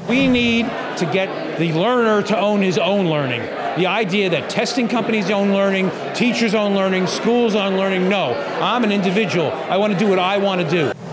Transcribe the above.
We need to get the learner to own his own learning. The idea that testing companies own learning, teachers own learning, schools own learning, no. I'm an individual. I want to do what I want to do.